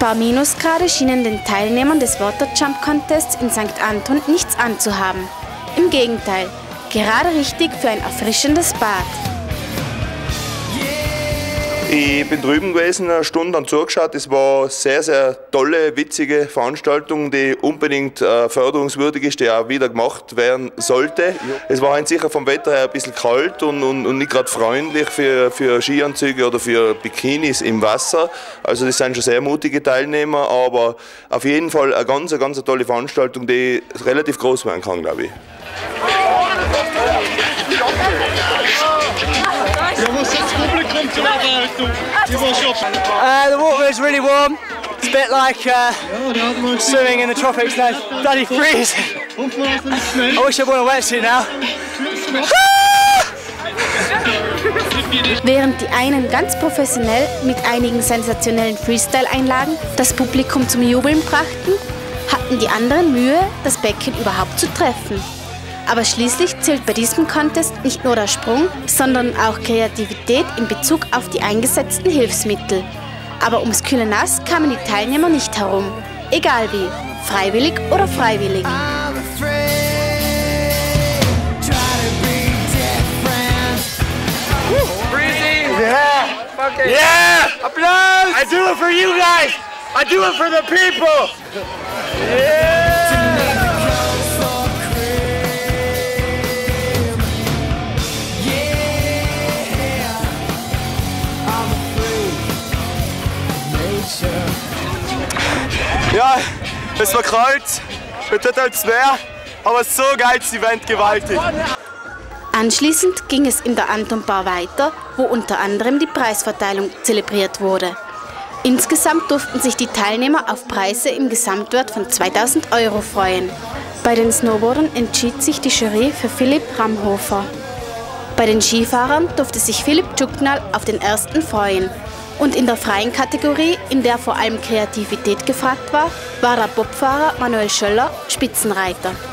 paar Minusgrade schienen den Teilnehmern des Water Jump Contests in St. Anton nichts anzuhaben. Im Gegenteil, gerade richtig für ein erfrischendes Bad. Ich bin drüben gewesen, eine Stunde und zugeschaut. Es war eine sehr, sehr tolle, witzige Veranstaltung, die unbedingt förderungswürdig ist, die auch wieder gemacht werden sollte. Es war halt sicher vom Wetter her ein bisschen kalt und nicht gerade freundlich für Skianzüge oder für Bikinis im Wasser. Also das sind schon sehr mutige Teilnehmer, aber auf jeden Fall eine ganz tolle Veranstaltung, die relativ groß werden kann, glaube ich. The water is really warm. It's a bit like swimming in the tropics now. Bloody freezing. I wish I wore a wetsuit now. Während die einen ganz professionell mit einigen sensationellen Freestyle-Einlagen das Publikum zum Jubeln brachten, hatten die anderen Mühe, das Becken überhaupt zu treffen. Aber schließlich zählt bei diesem Contest nicht nur der Sprung, sondern auch Kreativität in Bezug auf die eingesetzten Hilfsmittel. Aber ums kühle Nass kamen die Teilnehmer nicht herum. Egal wie, freiwillig oder freiwillig. Yeah! Yeah! Applause! I do it for you guys! I do it for the people! Yeah! Ja, es war kalt, es tut halt schwer, aber so geil ist das Event, gewaltig. Anschließend ging es in der Anton Bar weiter, wo unter anderem die Preisverteilung zelebriert wurde. Insgesamt durften sich die Teilnehmer auf Preise im Gesamtwert von 2000 € freuen. Bei den Snowboardern entschied sich die Jury für Philipp Ramhofer. Bei den Skifahrern durfte sich Philipp Tschuknal auf den ersten freuen. Und in der freien Kategorie, in der vor allem Kreativität gefragt war, war der Bobfahrer Manuel Schöller Spitzenreiter.